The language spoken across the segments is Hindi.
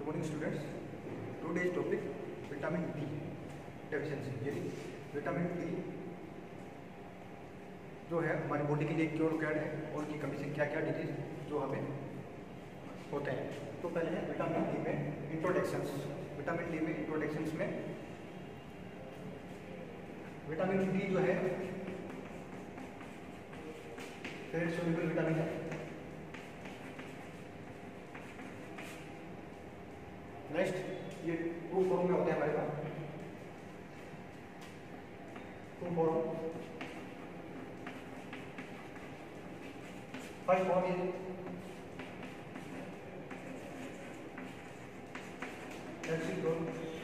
morning students. Today's topic vitamin D deficiency. यानी विटामिन डी जो है हमारी बॉडी के लिए क्यों रिक्वायर्ड है और उनकी कमी से क्या क्या डिजीज जो हमें होते हैं। तो पहले है विटामिन डी में इंट्रोडक्शंस। विटामिन डी में इंट्रोडक्शंस में विटामिन डी जो है फेट सोल्यूबल विटामिन है। नेक्स्ट ये टू फॉर्म में होते हैं हमारे पास, टू फॉर्म। फर्स्ट फॉर्म ये कैल्शियम,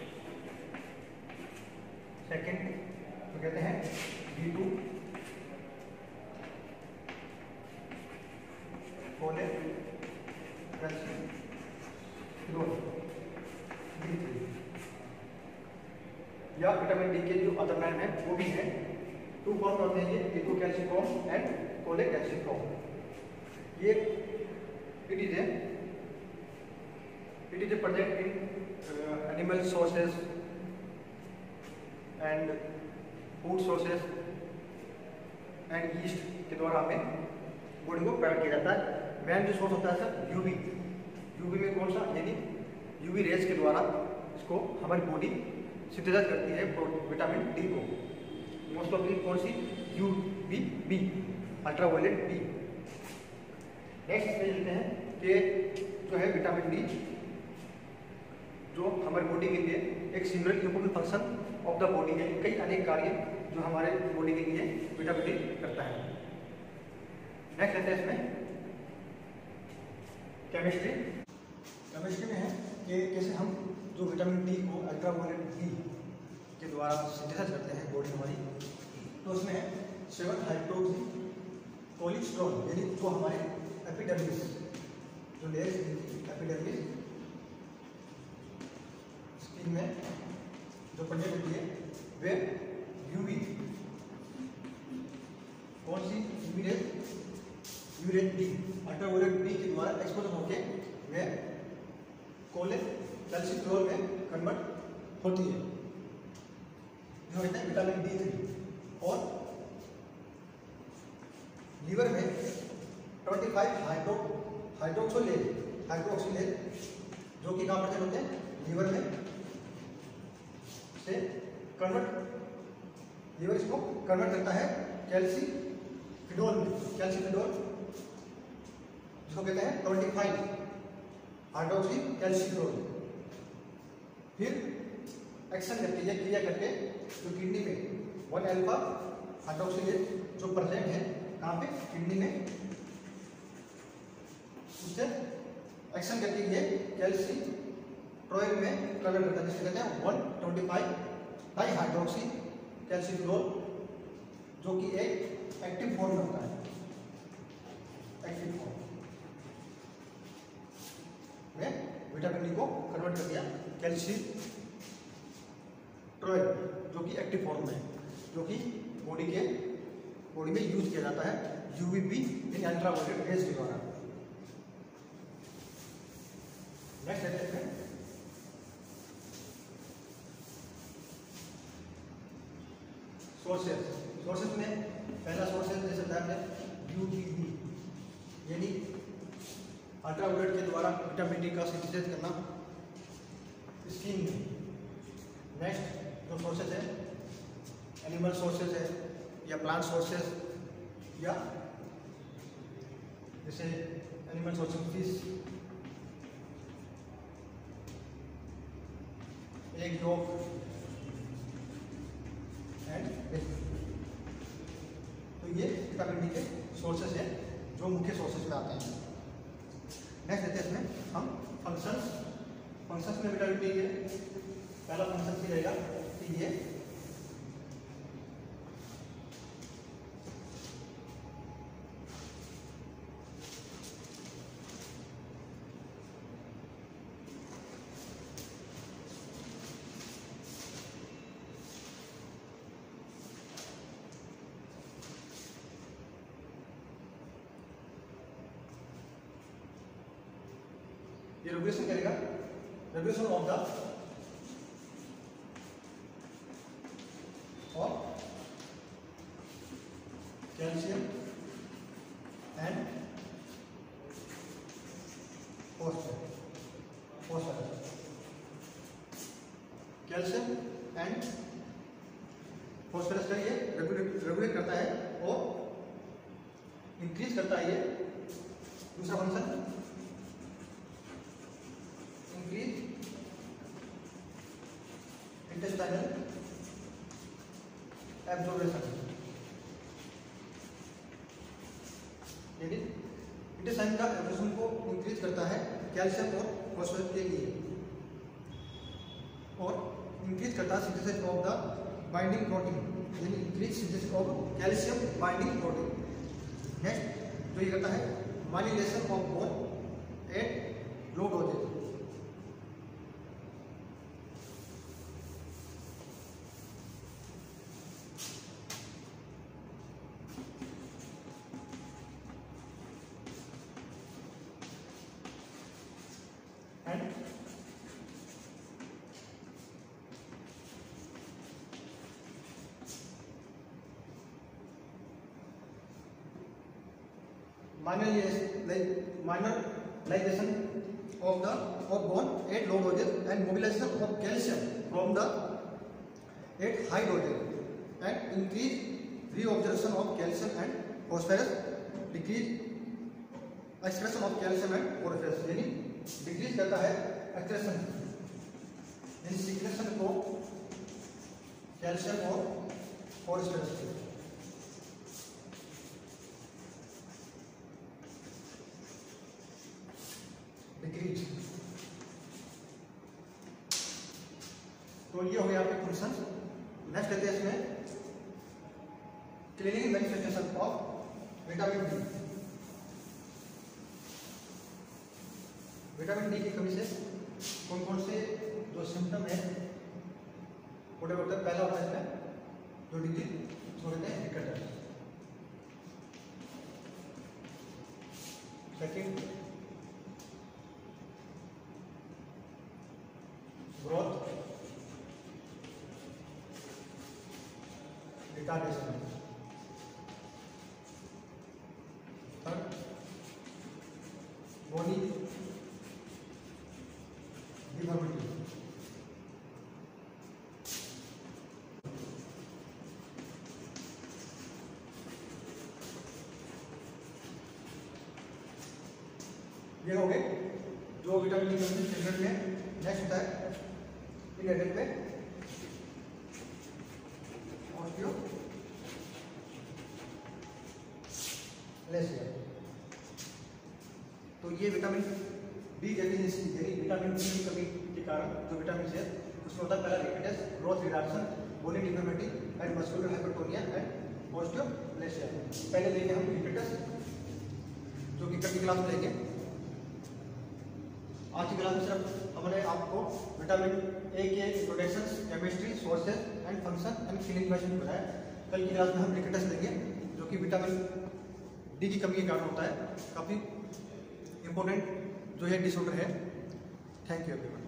सेकेंड तो कहते हैं B2 फोलेट कैल्शियम या विटामिन डी के जो अदर नाम है वो भी है। टू फॉर्म होते हैं ये B2 calcium and folate calcium. ये it is a present in animal sources and food sources and yeast के द्वारा हमें बॉडी को प्रोवाइड किया जाता है। मेन जो सोर्स होता है सर यूवी में कौन सा, यानी यूवी रेज के द्वारा इसको हमारी बॉडी सिंथेसाइज करती है विटामिन डी को। मोस्ट ऑफ कौन सी, यूवीबी, अल्ट्रावायलेट बी। नेक्स्ट पे लेते हैं कि जो है विटामिन डी जो हमारी बॉडी के लिए एक single important function of the body है। कई अनेक कार्य जो हमारे बॉडी के लिए विटामिन डी करता है। नेक्स्ट लेते हैं इसमें केमिस्ट्री में है कि कैसे हम जो विटामिन डी को अल्ट्रावायलेट बी के द्वारा सिंथेसाइज करते हैं बॉडी हमारी। तो उसमें 7 हाइड्रोक्सी कोलेस्ट्रॉल, यानी जो हमारे एपिडर्मिस जो लेयर्स एपिडर्मिस स्किन में जो प्रेजेंट होती है वे यूवी कौन सी यूवी डी अल्ट्रावायलेट बी के द्वारा एक्सपोज होकर वे कैल्शियम में कन्वर्ट होती है, जो कहते हैं विटामिन D3। और लीवर में 25 हाइड्रोक्सिलेज जो कि कहाँ प्रेजेंट होते हैं, लीवर में से लीवर इसको कन्वर्ट करता है कैल्सिफिडोल में, जिसको कहते हैं 25 हाइड्रोक्सी कैल्शिफिडोल। फिर एक्शन करती है, क्रिया करके जो किडनी में 1 अल्फा हाइड्रोक्सिलेज जो प्रेजेंट है कहाँ पे, किडनी में, उससे एक्शन करके ये कैल्शिट्रोल में कन्वर्ट करता है, जिसको कहते हैं 125 डाई हाइड्रोक्सी कैल्शिफिडोल, जो कि एक एक्टिव फॉर्म में होता है। एक्टिव फॉर्म में विटामिन डी को कन्वर्ट कर दिया कैल्शिट्रोल, जो कि एक्टिव फॉर्म में है, जो कि बॉडी में यूज किया जाता है यूवीबी इन अल्ट्रावायलेट रेज के द्वारा। नेक्स्ट लेते हैं सोर्सेस में पहला सोर्स है जैसे बताया यूवीबी, यानी अल्ट्रावायलेट के द्वारा विटामिन डी का सिंथेसिस करना स्किन में। नेक्स्ट जो सोर्सेज है एनिमल सोर्सेज है या प्लांट सोर्सेज, या जैसे animal sources fish, egg yolk and milk. तो ये विटामिन डी के सोर्सेज है जो मुख्य सोर्सेज में आते हैं। नेक्स्ट लेते हैं इसमें हम फंक्शंस में विटामिन डी के पहला फंक्शन रहेगा कि ये रेगुलेशन करेगा regulation of the calcium and phosphorus. Calcium and phosphorus का ये रेगुलेट करता है और इंक्रीज करता है ये दूसरा फंक्शन, इंक्रीज इंटेस्टाइनल एब्जॉर्प्शन, यानी इंटेस्टाइन का एब्जॉर्प्शन को इंक्रीज करता है कैल्शियम और फॉस्फोरस के लिए, और इंक्रीज करता है synthesis of the binding protein, यानी increase synthesis of calcium binding protein. Next जो ये करता है myelination of bone at low doses. Mineralization of bone at low doses and mobilization of calcium from the at high doses and increase reabsorption of calcium and phosphorus, decrease excretion of calcium and phosphorus, यानी डिक्रीज करता है एक्सक्रेशन यानी सीक्रेशन को कैल्शियम और फॉस्फोरस के। तो ये हो गया आपके फंक्शन। नेक्स्ट लेते हैं इसमें clinical manifestation of vitamin D. Vitamin D की कमी से कौन कौन से जो सिम्टम है छोटे होते हैं। पहला होता है इसमें जो डिजीज छोड़ते हैं rickets, second growth retardation, third body deformity, ये हो गए जो विटामिन डी कमी ट्रीटमेंट में। नेक्स्ट होता है इन एडल्ट में ऑस्टियोप्लेसिया। तो ये विटामिन डी डेफिशिएंसी यानी विटामिन डी की कमी के कारण जो विटामिन है उसमें होता है पहला rickets, growth reduction, bony deformity and muscular hypertonia and osteomalacia. पहले लेंगे हम रिकेटस जो कि कल की क्लास में लेंगे। आज की क्लास में सिर्फ हमने आपको विटामिन ए के introduction, chemistry, sources and function and clinical management बताया। कल की क्लास में हम रिकेटस लेंगे जो कि विटामिन डी की कमी के कारण होता है। काफ़ी इंपॉर्टेंट जो है डिसऑर्डर है। Thank you everyone.